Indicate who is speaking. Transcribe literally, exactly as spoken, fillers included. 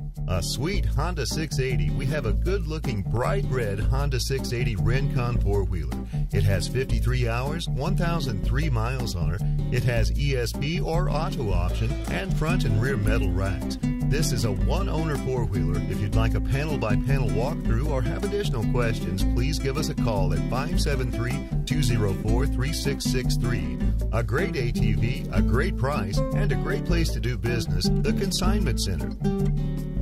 Speaker 1: A sweet Honda six eighty. We have a good-looking, bright red Honda six eighty Rincon four-wheeler. It has fifty-three hours, one thousand three miles on her. It has E S P or auto option and front and rear metal racks. This is a one-owner four-wheeler. If you'd like a panel-by-panel walkthrough or have additional questions, please give us a call at five seven three, two zero four, three six six three. A great A T V, a great price, and a great place to do business, the Consignment Center.